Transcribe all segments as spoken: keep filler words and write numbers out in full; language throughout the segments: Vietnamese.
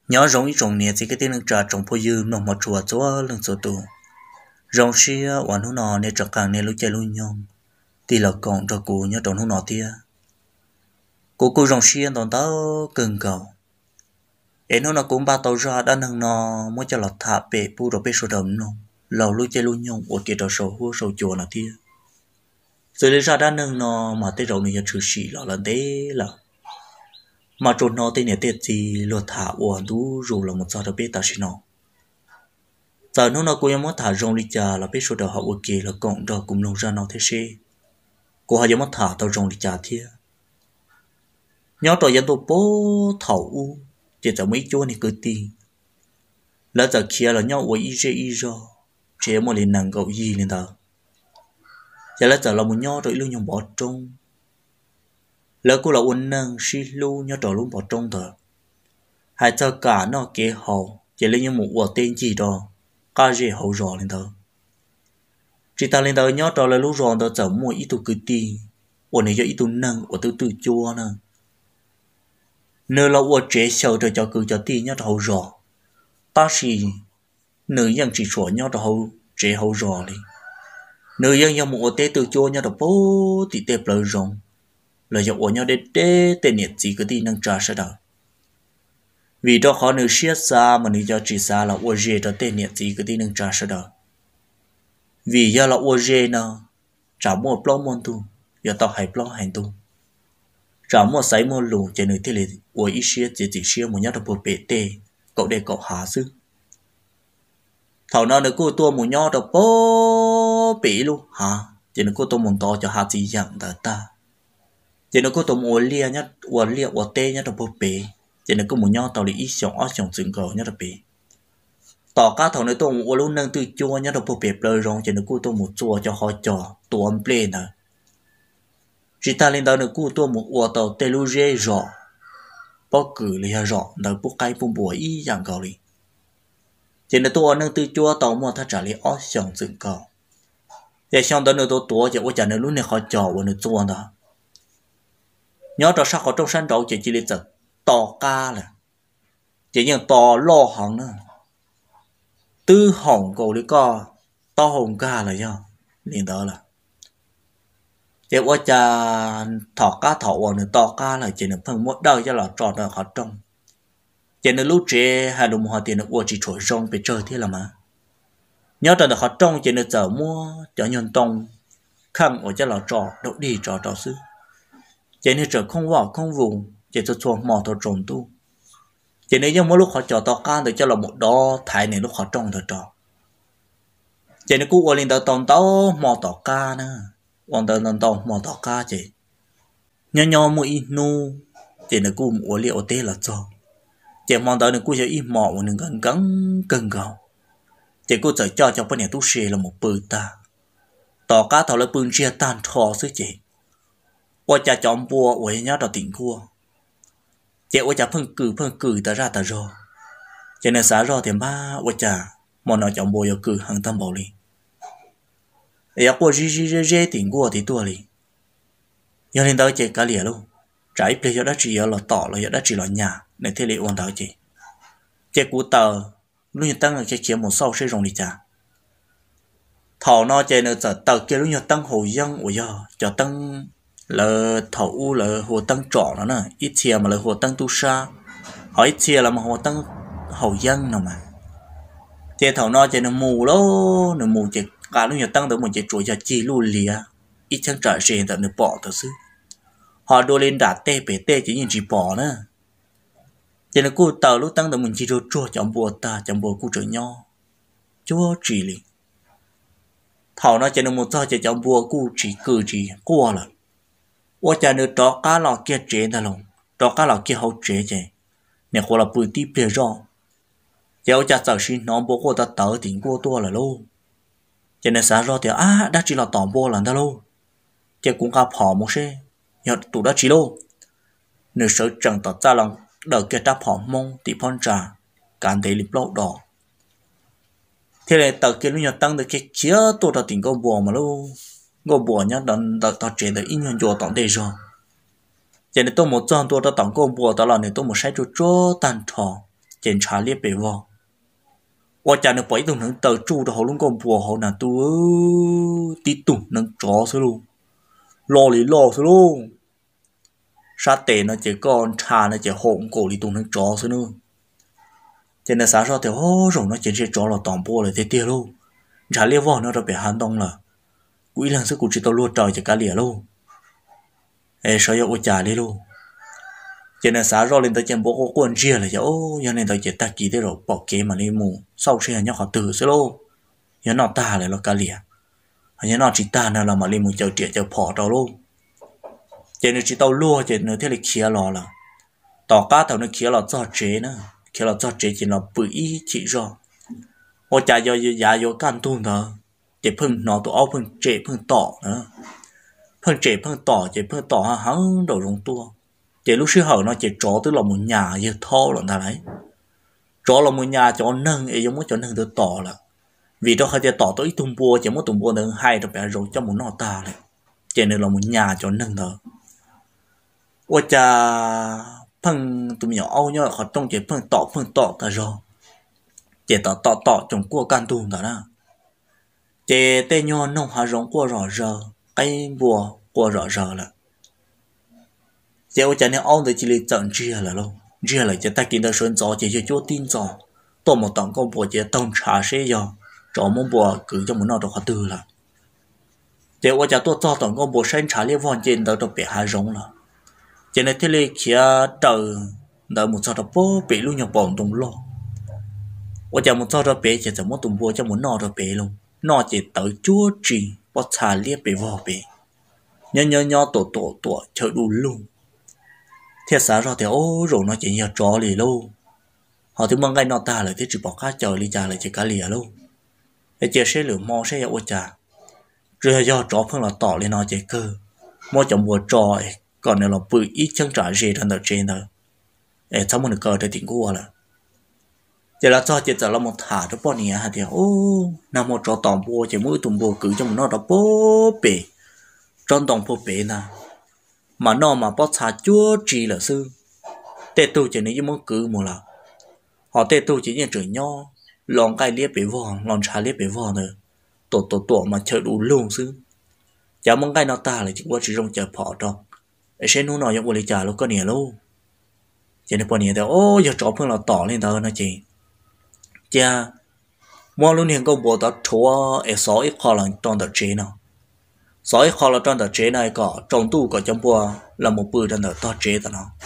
nhớ rong ít rong nè chỉ cái tên lưng trà trồng phơi dư nòng mà chùa chúa lưng sổ tù rong xia hoàn hú nọ nè trật càng nè lú chạy lú nhông thì là còn cho cô nhớ trồng hú nọ tia cô cô rong xia tòn tao cần cầu em nó cũng ba tàu ra đã nâng nọ mới cho lọt thả bể pu rồi bể sổ đầm nọ lầu lú chạy lú nhông ở kia trò sổ hú sổ chùa nọ tia rồi lấy ra đã nâng nọ mà tới rồi này chữ sĩ là là thế là mà trốn nó tên này tên gì lột thả uổng đủ dù là một giờ đó biết ta xin nó giờ nó nó cũng muốn thả rong đi cha là biết số đầu họ ok là cộng rồi cùng lồng ra nó thế xe cô hay muốn thả tao rong đi cha thế nhớ rồi dân tôi bố thầu u chỉ giờ mấy chỗ này cứ tin lỡ giờ kia là nhau với y y rồi chỉ một lần nàng cậu gì lên tao giờ lỡ giờ là một nhau rồi luôn nhung bỏ trong lỡ cô là uốn nâng xí lu nhớ trò luôn bỏ trong thở hai cho cả nó kế hậu chỉ lấy những một quả tên gì đó cá gì hậu rõ lên thở chỉ ta lên thở nhớ trò là lúc rõ thở chở mua ít tu cứ ti uốn này cho ít tu nâng uốn từ từ chua nè nơi là uốn chế sầu rồi cho cứ cho ti nhớ hậu rõ ta chỉ nơi dân chỉ số nhớ trò hậu chế hậu rõ đi nơi dân dân một tên từ chua nhớ trò bố thì tép lời rong là do ổn nhau để để tên nhiệt gì cái gì năng trả sẽ đâu vì đó khó nữ siết xa mà nữ cho chỉ xa là ổn dễ cho tên nhiệt gì cái gì năng trả sẽ đâu vì do là ổn dễ nào trả mua plong môn tu giờ tao hay plong hành tu trả mua sấy mua lù cho nữ thế này ổn ít siết chỉ chỉ siết một nhau được một bể tê cậu để cậu hạ sức thầu nào nữ cô tua một nhau được bố bể luôn hả chỉ nữ cô tua một to cho hạ gì dạng ta ta chỉ nó có tôm uốn lia nhá uốn lia uốn tê nhá tôm bột bể chỉ nó có một nhau tàu đi ít sống ở sống rừng cầu nhá tôm bể tỏ cá thầu này tôm uốn luôn nâng từ chua nhá tôm bột bể bơi rong chỉ nó có tôm một chua cho họ trò tuôn plei nè chỉ ta lên đó nó có tôm một uốn tàu tê lu dê rõ bao cử là rõ đời bốc cây bung bùa ý dạng cầu đi chỉ nó tôm nâng từ chua tàu mua thắt trả lý ở sống rừng cầu để xong đó nó tôm tua chỉ uốn chả nó lúc này họ trò uốn nó chua đó nhớ cho sao họ trong sân đấu chỉ chỉ là giật to ca là chỉ những to lo hỏng nữa tư hỏng cầu đi co to hỏng ca là do liền đó là chỉ qua cha thọ cá thọ vào nữa to ca là chỉ là phần một đời cho là tròn đời họ trong chỉ là lúc trẻ hai đồng họ tiền là qua chỉ trội rong bị chơi thế là mà nhớ cho được họ trong chỉ là giờ mua cho nhân tông khăn ở cho là trò đậu đi trò trò xứ chỉ nên trở không vào không vùng chỉ cho chuồng mò thổ trồng tu chỉ nên giống mỗi lúc họ trò to can để cho là một đó thái này lúc họ trồng thổ trò chỉ nên cú lên tàu tàu tàu mò tàu ca nè hoàn tàu tàu tàu mò tàu ca chỉ nhỏ nhỏ mũi nu chỉ nên cú mua liệu tê là cho chỉ mò tàu nên cú sẽ ít mò một nên gần gắng gần gào chỉ cú chỉ cho cho bên này tu sửa là một bự ta tàu cá thầu là bự chia tan thò xứ chỉ我家讲波我也要到顶过，这我家碰cử碰cử ta ra ta rồi, cho nên sáng rồi thì ba我家mà nó讲波要cử hàng tam bảo li, ya qua rì rì rì rì顶过thì tua li, giờ lên đó chỉ cả lìa luôn, trái bây giờ đã chỉ là tỏ là giờ đã chỉ là nhà, để thế lệ quan đó chỉ, chỉ cú tờ lúc nhật tăng là chỉ chỉ một sau sẽ rong đi cha, thọ nó chỉ là giờ tờ kia lúc nhật tăng hồi dân của giờ cho tăng là thầu là hồ tăng trọ nó nè ít chia mà là hồ tăng tu sa họ ít chia là mà hồ tăng hậu dân nào mà chế thầu nó chế nó mù lố nó mù chế cả lúc nhiều tăng tới một chế chuối cho chi luôn lìa ít chẳng trả gì tận nó bỏ thật sự họ đua lên đá tê bể tê chỉ nhìn chỉ bỏ nữa chế nó cú tàu lúc tăng tới mình chỉ đua chua chẳng bùa ta chẳng bùa cú trở nho chúa chỉ liền thầu nó chế nó một giờ chế chẳng bùa cú chỉ cử chỉ qua là我家那找家老给折的喽，找家老给好折着，你活了不低别绕，叫家早是拿不过的刀顶过多了喽，cho nên sáng rồi thì à đã chỉ là tỏm bò lần đó luôn, chứ cũng cả phò một xe, giờ tụi đã chỉ luôn, nếu sợ chẳng tỏ ra lòng đỡ kia ta phò mông thì phong trà, cản thấy lip lót đỏ, thế này tờ kia lúc nhật tăng được cái kia tôi đã tỉnh con bò mà luôn. ngô bùa nhá đợn đợt tao chế được ít nhân cho tổng đề rồi, cho nên tôi một trăm tôi đã tổng công bùa tao là nên tôi một sai chỗ chỗ tan thọ, trên trà liếp bể vò và chả được bảy tuần nâng tờ trụ đó họ luôn còn bùa họ là tu tí tuần nâng chó xưa luôn lo lý lo xưa luôn sát tệ nó chỉ còn trà nó chỉ hỗn cổ lý tuần nâng chó xưa nữa cho nên sáng sau thì hô rồi nó chỉ sẽ chó là toàn bộ là thế tiêu luôn trà liếp vò nó đã bị hàn đông là quỹ lần sức của chị tao luôn trời chỉ cá lìa luôn ê sao yêu chả đi luôn cho nên sáng rồi lên tới chân bố có quần chia là ô cho nên tới chỉ ta kỹ thế rồi bỏ kế mà đi mù sau khi nhóc họ từ sẽ luôn nhớ nó ta lại nó cá lìa nhớ nó chỉ ta nào là mà đi mù chờ trẻ chờ phỏ đâu luôn cho nên chỉ tao lua cho nên thế là kia lò là tỏ cá tao nó kia là cho chế nữa kia là cho chế chỉ là bự ý chỉ rồi ô chả do giá do can tuôn đó chỉ phun nó tụi áo phun chế phun tỏ nữa phun chế phun tỏ chế phun tỏ hắn đầu rong tua chế lúc xưa hở nó chế chó tức là một nhà như thô là ta đấy chó là một nhà chó nâng ấy giống muốn chó nâng từ tỏ là vì đó hay chế tỏ tới tung bua chỉ muốn tung bua nâng hai được bé rồi cho một nó ta này chế nên là một nhà chó nâng đó ô cha phun tụi nhỏ âu nhá họ trong chế phun tỏ phun tỏ ta rồi chế tỏ tỏ tỏ trong cua can tuôn đó nè chế tên nhau nông hà rong qua rõ rờ cái bùa qua rõ rờ là chế ô chả nên ông tới chỉ lấy chọn chia là luôn chia là chế ta kiến được xuân gió chế cho chỗ tin gió tổ một tổng công bùa chế tông trà xe gió cho mong bùa cứ cho muốn nào được họ từ là chế ô chả tôi cho tổng công bùa sinh trà liên quan trên đó đặc biệt hà rong là chế nên thế này kia từ đợi một sau đó bố bị luôn nhập bọn tung lo ô chả một sau đó bé chế chỉ muốn tung bùa cho muốn nào đó bé luôn nó chỉ tới chúa trì bắt xà liếp bị vò bị nhớ nhớ nhớ tổ tổ tổ chờ đủ luôn thiết sáng rồi thì ô rồi nó chỉ nhớ chó lì luôn họ thì mong ngay nó ta lại thì chỉ bỏ cá chờ lì trà lại chỉ cá lìa luôn để chia sẻ lửa mò sẽ ô trà rồi do chó phương là tỏ lên nó chỉ cơ mò chồng bùa trò còn nếu là bự ít chân trả gì trên đời trên thôi để xong một cờ để tỉnh cua là giờ là cho chị giờ là một thả cho bọn nhỉ thì ô nằm một trò tỏng bùa chỉ mỗi tụm bùa cứ cho một nó đó bố bể trong tỏng bùa bể nè mà nó mà bắt xả chúa trì là sư tê tu chỉ nên muốn cứ một là họ tê tu chỉ nhận chửi nho lòng cái liếp bể vò lòng trà liếp bể vò nữa tổ tổ tổ mà chờ đủ luôn sư chả mong cái nó ta là chỉ qua chỉ trong chờ phỏ trong để xem nó nói những lời trả lúc có nhỉ luôn cho nên bọn nhỉ thì ô giờ chó phương là tỏ lên đó nó chỉ cha mua luôn hiện công bộ đó chúa ở sáu ít kho là trong tờ chế nào sáu ít kho là trong tờ chế này có trong tu có trong bùa là một bự trong tờ chế đó nào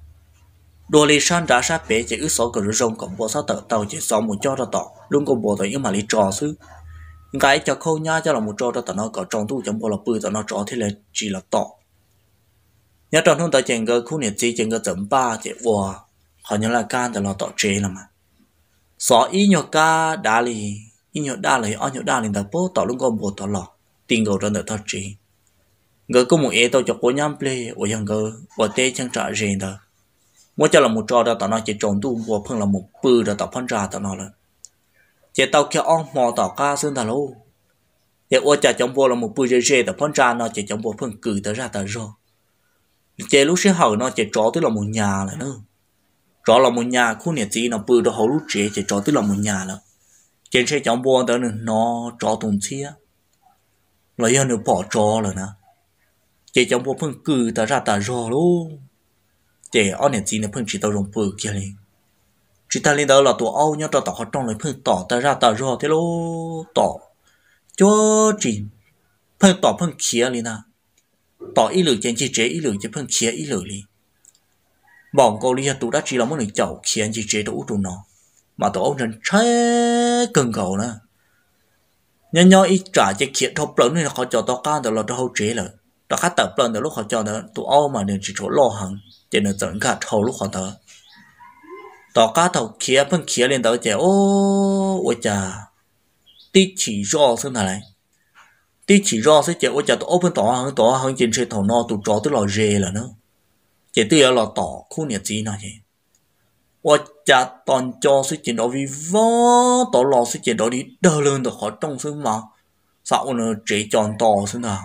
đồ lý san đã sát bé chỉ ước sáu cái rong cộng bộ sáu tờ tàu chỉ sáu một cho đó tỏ luôn công bộ tờ nhưng mà lý trò xứ cái cho khâu nhá cho là một cho đó tờ nó có trong tu trong bộ là bự tờ nó trò thế là chỉ là tỏ nhớ trong thông tờ chèn cơ khu nhiệt chi chèn cơ chấm ba chỉ bùa họ nhớ là can tờ nó tỏ chế là mà xó ý nhọ ca đá lì ý nhọ đá lì ở nhọ đá lì tập bố tỏ luôn con bồ tỏ lọ tình cầu trong đời thật trí ngờ có một ế tao cho cô nhắm plei ở yang ngờ ở tê chân trả riêng đó mỗi cho là một trò đó tao nói chỉ trồng tu bùa phân là một bự đó tao phân ra tao nói là chỉ tao kia on mò tao ca xương tao lâu để ở trả trong bùa là một bự dễ dễ tao phân ra nó chỉ trong bùa phân cử tao ra tao rồi chỉ lúc sẽ hỏi nó chỉ trò tức là một nhà là nữa cho là một nhà khu nhà gì nó bự đó hậu lúc trẻ chỉ cho tức là một nhà là trên xe chọn buôn đó nó cho tùng chia lấy hơn nữa bỏ cho rồi nè chỉ chọn buôn phân cử ta ra ta rồi luôn chỉ ở nhà gì nó phân chỉ tao rồng bự kia đi chỉ ta lên đó là tụi âu nhá tao tao trong lấy phân tỏ ta ra ta rồi thế lô tỏ cho chỉ phân tỏ phân kia đi nè tỏ ý lử trên chỉ chế ý lử trên phân kia ý lử đi bọn cô lia tụ đã chỉ là một người chậu khiến chỉ chế đủ tụ nó mà tụ ông人chế cần cầu nè nhân nhau ít trả chỉ khiến thọc lớn nên họ cho tao cao từ là tao hậu chế rồi tao khát tập lớn từ lúc họ cho nó tụ âu mà nên chỉ chỗ lo hàng chỉ nên dẫn cả thầu lúc họ thở tao cá thầu kia phân kia lên tới chế ô ôi chà tí chỉ do xem này tí chỉ do sẽ chế ôi chà tụ open tao hàng tao hàng trên xe thầu no tụ cho tức là rê là nữa chỉ từ là tỏ khu nhiệt gì nào vậy, và cha toàn cho sự chiến đấu vì võ tỏ lò sự chiến đấu đi đờ lên được khỏi trong xứ mà sao nó chỉ tròn tỏ xứ nào,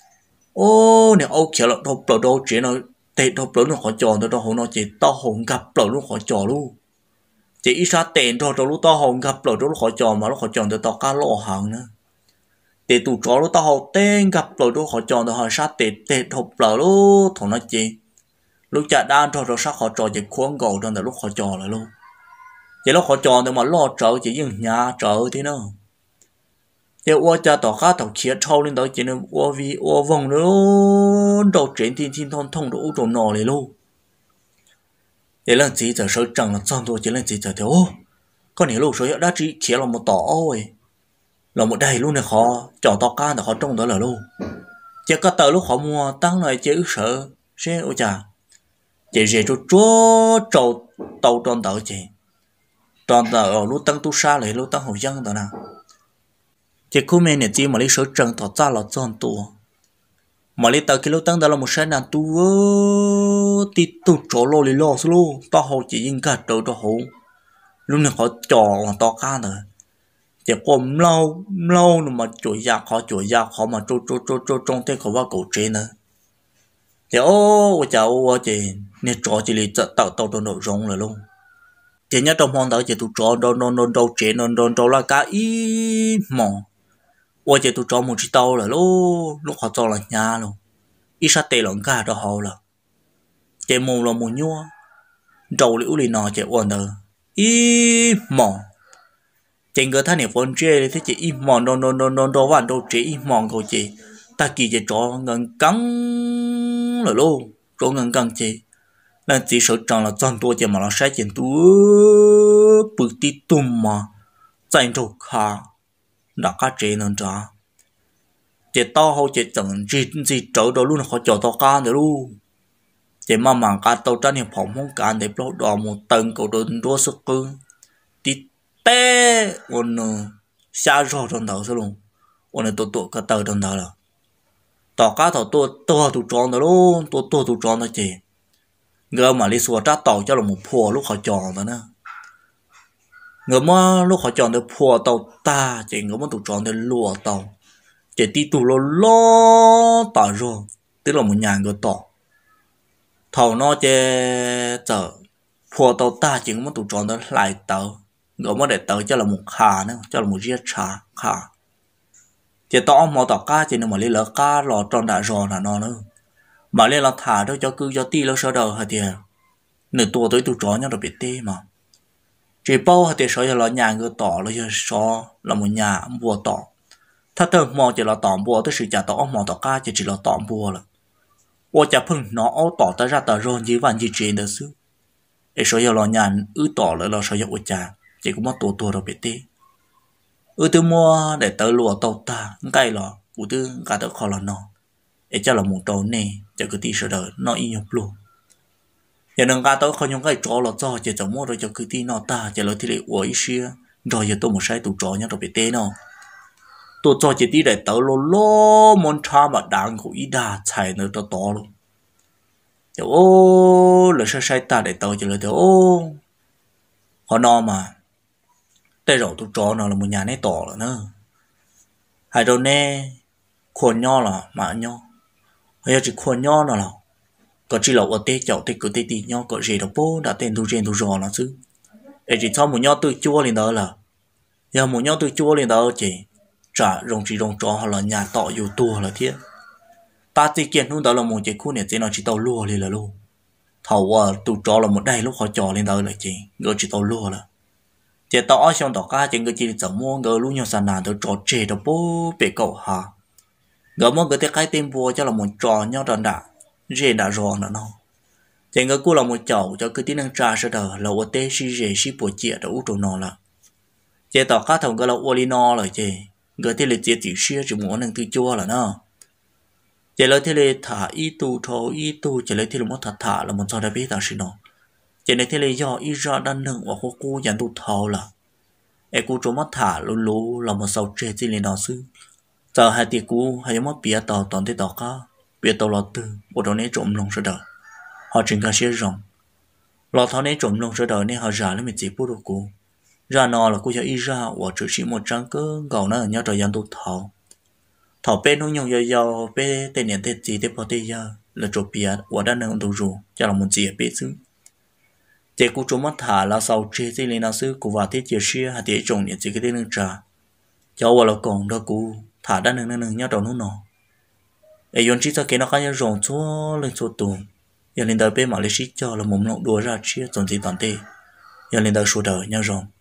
ô này âu kia là đâu đâu đâu chỉ nó tệ đâu đâu nó khỏi tròn đâu đâu nó chỉ tao hồn gặp đâu nó khỏi tròn luôn, chỉ ít ra tiền cho cho lúc tao hồng gặp rồi lúc họ chọn mà lúc họ chọn từ tao cá lọ hàng nữa để tụ chó lúc tao học tên gặp rồi lúc họ chọn từ họ sát tệ tệ học rồi lúc thằng nó chị lúc chả đan cho rồi sát họ chọn chỉ khuôn gầu trong từ lúc họ chọn là luôn chỉ lúc họ chọn thì mà lo trở chỉ dừng nhà trở thế nào chỉ qua cha tao cá tao kia trâu lên đó chỉ nên qua vì qua vòng nữa đầu chuyển thiên thiên thon thông đủ đồ nọ này luôn để lần chỉ giờ sơ trăng là xong thôi chỉ lần chỉ giờ thì ô con này lúc số đã chỉ kia là một tỏ ôi là một đầy luôn này khó chọn to can là khó trong đó là luôn chỉ có tờ lúc họ mua tăng lại chữ sợ xe ôi chà chỉ về cho chúa trâu tàu tròn tờ chị tròn tờ ở lúc tăng tu xa lại lúc tăng hậu dân tờ nào chỉ khu men này chỉ mà lấy số trăng tỏ ra là tròn tù mà lấy tờ cái lúc tăng đó là một sai nạn tu tí tu chỗ lô lì lô số lô tao hậu chỉ in cả đầu tao hậu lúc này họ tròn to can rồi chỉ còn lâu lâu mà chuỗi giặc họ chuỗi giặc họ mà trôi trôi trôi trôi trong thếเขาว่า cổ trên nữa thì ô cháu chị nè trò chỉ li tạo tạo đồ nội rong rồi luôn chỉ nhớ trong hoang đó chỉ tụ trò đồ đồ đồ đồ trên đồ đồ đồ là cả ý mỏ ô chỉ tụ trò một chiếc tàu rồi luôn lúc họ cho là nhà luôn ít sát tệ lỏng cả đó họ là chỉ mù là mù nhua đầu liễu lì nọ chỉ ổn rồi ý mỏ trên cái thằng này vẫn chơi thì chỉ im mòn đồ đồ đồ đồ đồ hoàn đồ chỉ im mòn của chị ta kỳ chỉ cho ngân cắn rồi luôn cho ngân cắn chị nên chỉ sợ rằng là toàn tôi chỉ mà nó sai chuyện tôi bự tí tùm mà dành cho khá đã cá chế nên trả chị to hậu chị chẳng gì gì trở đó luôn họ cho to can rồi luôn chị mà mảng cá tàu trên thì phỏng không can để lót đỏ một tầng cầu đơn đua sức cơ tí té ôn xa rõ trong đầu số luôn ôn tôi tôi cả tàu trong đầu là tỏ cá thầu tôi tôi tụ tròn đó luôn tôi tôi tụ tròn đó chị người mà đi xua trát tàu cho là một phùa lúc họ chọn đó nè người mà lúc họ chọn được phùa tàu ta chỉ người mà tụ tròn được lùa tàu chỉ tí tụ lo lo tỏ rồi tức là một nhà người tỏ thầu nó chơi chờ phùa tàu ta chỉ người mà tụ tròn được lại tàu người mà để tàu cho là một khả nữa cho là một riết trà khả chỉ tỏ mò tỏ cá chỉ nên mà lấy lỡ cá lò tròn đã rồi là nó nữa mà lên là thả thôi cho cứ cho ti nó sơ đầu hả thì nửa tua tới tụ chó nhau đặc biệt tê mà chỉ bao hả thì sơ là nhà người tỏ là sơ là một nhà bùa tỏถ้าเติมมองจะเราตอมบัวตัวสื่อจะต่อมองต่อก้าจะจีเราตอมบัวละว่าจะพึ่งน้อเอาต่อแต่raแต่ร้อนยี่วันยี่เจนเด้อซื้อไอ้สอยเราญาณอื้อต่อเลยเราสอยอุจจาจะก็มาตัวตัวเราเปตี้อื้อตัวมัวđể tới lùa tàu ta ngay lò cụ tư cả tới kho là nóไอ้เจ้าเราหมุนตัวนี่จะคือตีเสด็จน้อยยกลูอย่างนั้นการตัวเขายังไงจ่อเราจ่อจะจะมั่วเราจะคือตีนอตาจะเราที่เลยอวยเชียรอจะตัวมันใช้ตัวจ่อเนี่ยเราไปเต้เนาะตัวจ่อจะตีได้ตัวโลโลมันชามาดังของอีดาใช่เนื้อตัวโตลูเดี๋ยวโอ้เราใช้ใช้ตาได้ตัวจะเลยเดี๋ยวโอ้เขานอนมาแต่เราตัวจ่อเนาะเรามันยาในต่อแล้วเนาะให้เราเน่ควรย่อหรอมาย่อhay chỉ khuôn nhỏ nào nào có chỉ là ở tây chậu tây cửa tây tì nhỏ có gì đâu bố đã tên thu trên thu rò nó chứ ấy chỉ cho một nhỏ từ chua lên đó là giờ một nhỏ từ chua lên đó chỉ trả rong chỉ rong trò hoặc là nhà tọ dù tua là thiết ta chỉ kiện luôn đó là một cái khu này chỉ nó chỉ tàu lúa lên là luôn thầu à tụ trò là một đây lúc họ trò lên đó là chỉ người chỉ tàu lúa là chỉ tọ xong tọ cá chỉ người chỉ chẳng mua người luôn nhau sàn nàn từ trò chè đâu bố bị cậu hà người mua cái cái tên vua cho là một trò nhau tròn đã dễ đã rồi nữa nó chỉ người cô là một chậu cho cái tiếng năng trà sơ đời là ô tê si dễ si bùa chĩa đã út đồ nó là chỉ tỏ cá thằng cái là ô li no rồi chị người thì là chỉ chỉ xia chỉ muốn năng tư chua là nó chỉ lấy thì là thả y tu thô y tu chỉ lấy thì là một thả thả là một trò đặc biệt ta xin nó chỉ lấy thì là do y ra đan nâng và cô cô dàn tu thâu là em cô cho mất thả lú lú là một sầu trẻ chỉ lên đó xứ giờ hai tiệc cũ hay mất bia tàu toàn thế tàu cá bia tàu lọt từ bộ đó này trộm lông sơ đời họ chỉ cần xé rồng lọt tháo này trộm lông sơ đời nên họ giả lên một chỉ bút đồ cũ ra nọ là cô cho y ra và chỉ chỉ một trang cơ gạo nó ở nhau trời gian tu thảo thảo bên nó nhung giờ giờ bên tên nhận tên gì tên bỏ tên giờ là trộm bia và đã nâng đồ rù cho là một gì ở bên xứ chế cú trốn mất thả là sau chế thì lên nào sư của vợ thế chia sẻ hạt thế trồng những chỉ cái tên nâng trà cháu vào là còn đó cú thả đá nâng nâng nâng nhau đầu nó nọ ấy yon chỉ cho cái nó cái nhau rồng chúa lên chúa tù giờ lên đời bên mà lấy xí cho là mồm lộng đùa ra chia chọn gì toàn tê giờ lên đời số đời nhau rồng